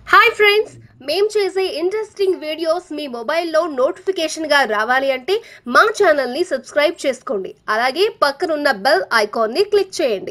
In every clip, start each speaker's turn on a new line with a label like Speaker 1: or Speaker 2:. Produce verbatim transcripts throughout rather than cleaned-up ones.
Speaker 1: Hi friends, మేము చేసే interesting videos మీ మొబైల్లో నోటిఫికేషన్గా రావాలి అంటే మా ఛానల్ని సబ్స్క్రైబ్ చేసుకోండి. అలాగే పక్కనున్న బెల్ ఐకాన్ని క్లిక్ చేయండి.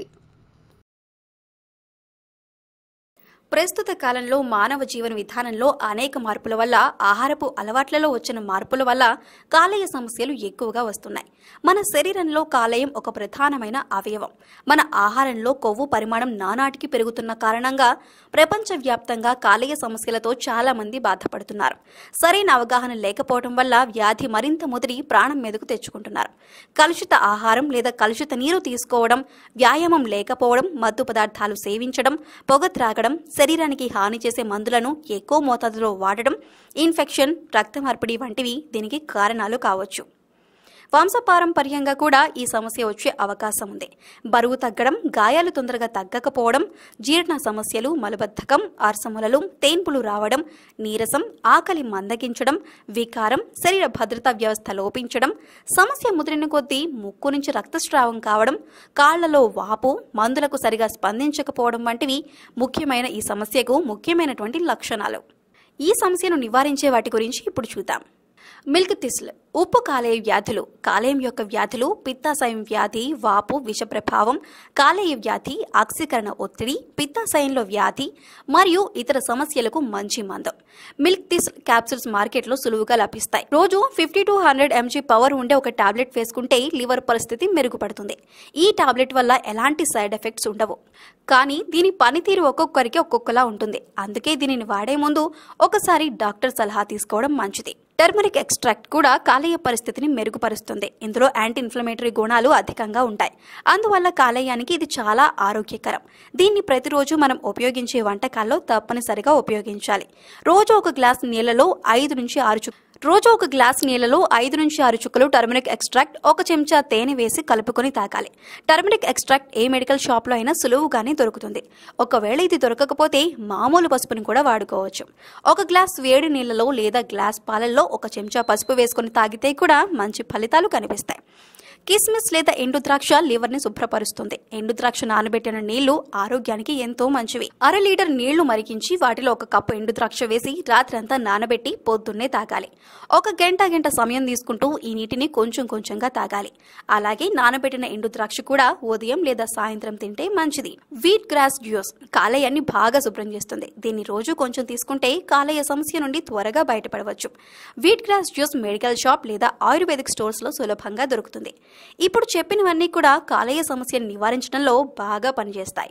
Speaker 2: ప్రస్తుత కాలంలో మానవ జీవన విధానంలో అనేక మార్పుల వల్ల ఆహారపు అలవాట్లలో వచ్చిన మార్పుల వల్ల కాలేయ సమస్యలు ఎక్కువగా వస్తున్నాయి. మన శరీరంలో కాలేయం ఒక ప్రధానమైన అవయవం. మన ఆహారంలో కొవ్వు పరిమాణం నానాటికి పెరుగుతున్న కారణంగా ప్రపంచవ్యాప్తంగా కాలేయ సమస్యలతో చాలా మంది బాధపడుతున్నారు. సరైన అవగాహన లేకపోవడం వల్ల వ్యాధి మరింత ముదిరి ప్రాణం మీదకు తెచ్చుకుంటున్నారు. కలుషిత ఆహారం లేదా కలుషిత నీరు తీసుకోవడం, వ్యాయామం లేకపోవడం, మత్తు పదార్థాలు సేవించడం, పొగ త్రాగడం, శరీరానికి హాని చేసే మందులను ఎక్కువ మోతాదులో వాడడం, ఇన్ఫెక్షన్, రక్త మార్పిడి వంటివి దీనికి కారణాలు కావచ్చు. వంశపారంపర్యంగా కూడా ఈ సమస్య వచ్చే అవకాశం ఉంది. బరువు తగ్గడం, గాయాలు తొందరగా తగ్గకపోవడం, జీర్ణ సమస్యలు, మలబద్ధకం, ఆర్సములలు, తేన్పులు రావడం, నీరసం, ఆకలి మందగించడం, వికారం, శరీర భద్రతా వ్యవస్థ లోపించడం, సమస్య ముదిరిన కొద్దీ ముక్కు నుంచి రక్తస్రావం కావడం, కాళ్లలో వాపు, మందులకు సరిగా స్పందించకపోవడం వంటివి ముఖ్యమైన ఈ సమస్యకు ముఖ్యమైనటువంటి లక్షణాలు. ఈ సమస్యను నివారించే వాటి గురించి ఇప్పుడు చూద్దాం. మిల్క్ థిస్ల్, ఉప్పు కాలేయ వ్యాధులు, కాలేయం యొక్క వ్యాధులు, పిత్తాశయం వ్యాధి, వాపు, విష ప్రభావం, కాలేయ వ్యాధి, ఆక్సీకరణ ఒత్తిడి, పిత్తాశయంలో వ్యాధి మరియు ఇతర సమస్యలకు మంచి మందం. మిల్క్ థిస్ల్ క్యాప్సూల్స్ మార్కెట్లో సులువుగా లభిస్తాయి. రోజు fifty to hundred mg power ఉండే ఒక టాబ్లెట్ వేసుకుంటే లివర్ పరిస్థితి మెరుగుపడుతుంది. ఈ టాబ్లెట్ వల్ల ఎలాంటి సైడ్ ఎఫెక్ట్స్ ఉండవు, కానీ దీని పనితీరు ఒక్కొక్కరికి ఒక్కొక్కలా ఉంటుంది. అందుకే దీనిని వాడే ముందు ఒకసారి డాక్టర్ సలహా తీసుకోవడం మంచిది. టర్మరిక్ ఎక్స్ట్రాక్ట్ కూడా కాలేయ పరిస్థితిని మెరుగుపరుస్తుంది. ఇందులో యాంటీ ఇన్ఫ్లమేటరీ గుణాలు అధికంగా ఉంటాయి. అందువల్ల కాలేయానికి ఇది చాలా ఆరోగ్యకరం. దీన్ని ప్రతిరోజు మనం ఉపయోగించే వంటకాల్లో తప్పనిసరిగా ఉపయోగించాలి. రోజు ఒక గ్లాస్ నీళ్లలో ఐదు నుంచి ఆరు చుక్కలు రోజు ఒక గ్లాస్ నీళ్లలో ఐదు నుంచి ఆరు చుక్కలు టర్మరిక్ ఎక్స్ట్రాక్ట్, ఒక చెంచా తేనె వేసి కలుపుకొని తాగాలి. టర్మరిక్ ఎక్స్ట్రాక్ట్ ఏ మెడికల్ షాప్లో అయినా సులువుగానే దొరుకుతుంది. ఒకవేళ ఇది దొరకకపోతే మామూలు పసుపుని కూడా వాడుకోవచ్చు. ఒక గ్లాస్ వేడి నీళ్లలో లేదా గ్లాస్ పాలల్లో ఒక చెంచా పసుపు వేసుకుని తాగితే కూడా మంచి ఫలితాలు కనిపిస్తాయి. కిస్మిస్ లేదా ఎండు ద్రాక్ష లివర్ ని శుభ్రపరుస్తుంది. ఎండు ద్రాక్ష నానబెట్టిన నీళ్లు ఆరోగ్యానికి ఎంతో మంచివి. అర లీటర్ నీళ్లు మరిగించి వాటిలో ఒక కప్పు ఎండు ద్రాక్ష వేసి రాత్రంతా నానబెట్టి పొద్దున్నే తాగాలి. ఒక గంట గంట సమయం తీసుకుంటూ ఈ నీటిని కొంచెం కొంచెంగా తాగాలి. అలాగే నానబెట్టిన ఎండు ద్రాక్ష కూడా ఉదయం లేదా సాయంత్రం తింటే మంచిది. వీట్ గ్రాస్ జ్యూస్ కాలేయాన్ని బాగా శుభ్రం చేస్తుంది. దీన్ని రోజు కొంచెం తీసుకుంటే కాలేయ సమస్య నుండి త్వరగా బయటపడవచ్చు. Wheat grass juice medical shop లేదా ఆయుర్వేదిక్ స్టోర్స్ లో సులభంగా దొరుకుతుంది. ఇప్పుడు చెప్పినవన్నీ కూడా కాలేయ సమస్యను నివారించడంలో బాగా పనిచేస్తాయి.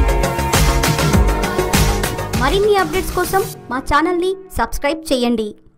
Speaker 3: మరిన్ని అప్డేట్స్ కోసం మా ఛానల్ని సబ్స్క్రైబ్ చేయండి.